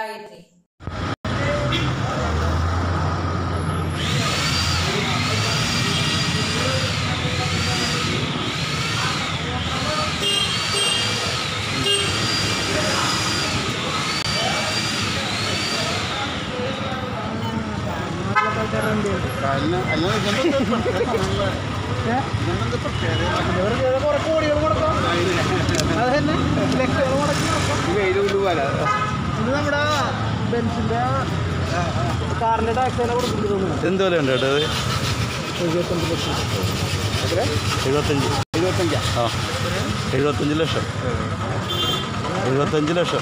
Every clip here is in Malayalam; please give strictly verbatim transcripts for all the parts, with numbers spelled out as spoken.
गायत्री। നമ്മുടെ ബെൻസിന്റെ കാറിന്റെ ടാക്സ് എന്ത് വില ഉണ്ട് കേട്ടത്? എഴുപത്തഞ്ച് ലക്ഷം എഴുപത്തഞ്ച് എഴുപത്തഞ്ചാ ആ എഴുപത്തഞ്ച് ലക്ഷം എഴുപത്തഞ്ച് ലക്ഷം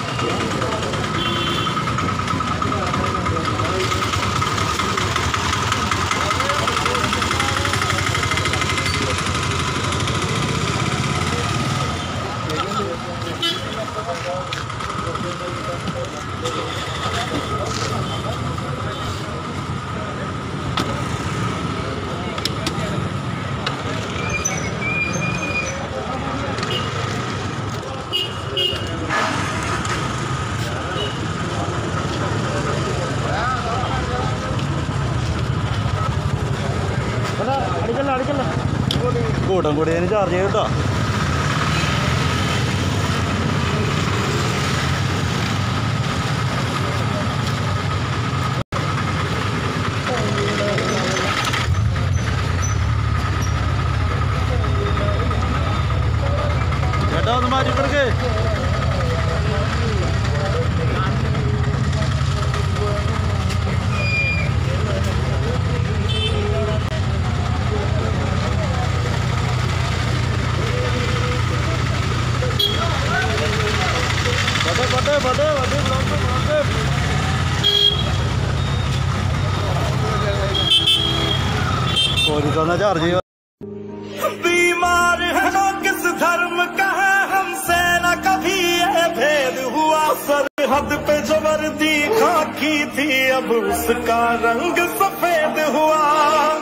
അടിക്കല്ല അടിക്കല്ല കൂട്ടം കൂടി അതിന് ചാർജ് ചെയ്യും കേട്ടോ. ചേട്ടാ ഒന്ന് മാറ്റി കൊടുക്കേ. चार्ज बीमार है ना किस धर्म का है, हमसे न कभी ये भेद हुआ। सरहद पे जो वर्दी खाकी थी अब उसका रंग सफेद हुआ।